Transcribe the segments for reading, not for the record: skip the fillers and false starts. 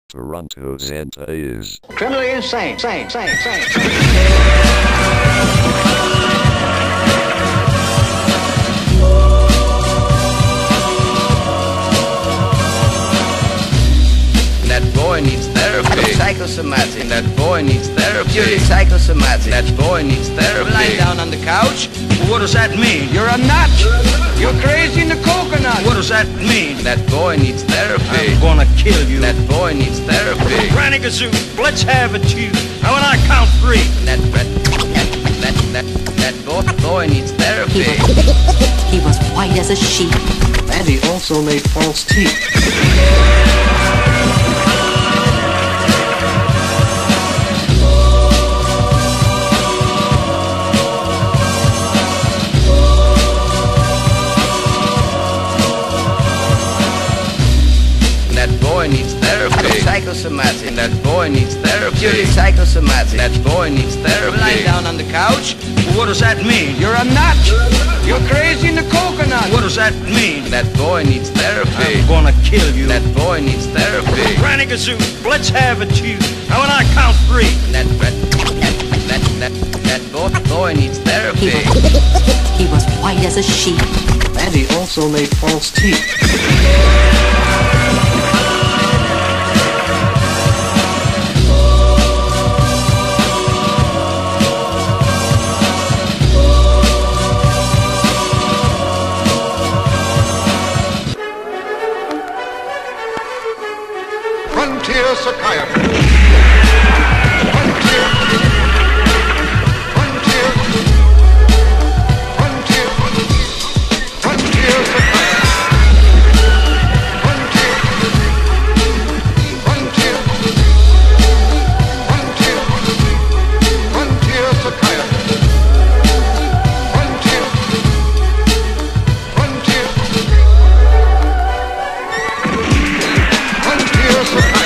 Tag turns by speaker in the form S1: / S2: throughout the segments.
S1: Toronto Zenta is
S2: criminally insane.
S3: That boy needs therapy.
S2: Psychosomatic.
S3: That boy needs therapy.
S2: You're psychosomatic.
S3: That boy needs therapy.
S2: Lying down on the couch.
S4: What does that mean?
S2: You're a nut. You're crazy in the coconut.
S4: What does that mean?
S3: That boy needs therapy.
S4: I'm gonna kill you.
S3: That boy needs therapy.
S4: Granny Gazoo, let's have it, you. Now when I count 3.
S3: That boy needs therapy.
S5: He was white as a sheet.
S6: And he also made false teeth.
S3: That boy needs therapy.
S2: Psychosomatic.
S3: That boy needs therapy.
S2: You're psychosomatic.
S3: That boy needs therapy.
S2: Lying down on the couch.
S4: What does that mean?
S2: You're a nut. You're crazy in the coconut.
S4: What does that mean?
S3: That boy needs therapy.
S4: I'm gonna kill you.
S3: That boy needs therapy.
S4: Granny Gazoo, let's have it, you. Now when I count 3.
S3: That boy needs therapy.
S5: He was white as a sheet.
S6: And he also made false teeth.
S7: Frontier psychiatry. Frontier. Frontier. Frontier. Frontier psychiatry. Frontier. Frontier. Frontier. Frontier psychiatry. Frontier. Frontier. Frontier psychiatry.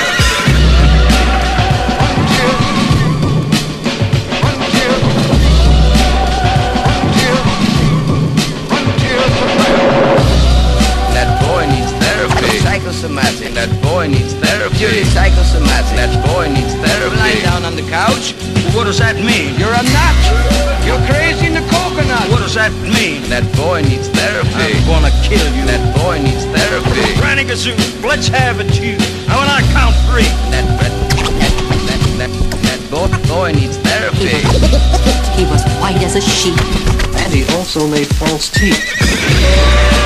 S2: Psychosomatic.
S3: That boy needs therapy.
S2: You're psychosomatic.
S3: That boy needs therapy.
S2: Lying down on the couch.
S4: What does that mean?
S2: You're a nut. You're crazy in the coconut.
S4: What does that mean?
S3: That boy needs therapy.
S4: I'm gonna kill you.
S3: That boy needs therapy.
S4: Granny Gazoo, let's have it, you. Now when I count 3.
S3: That boy needs therapy.
S5: He was white as a sheet.
S6: And he also made false teeth.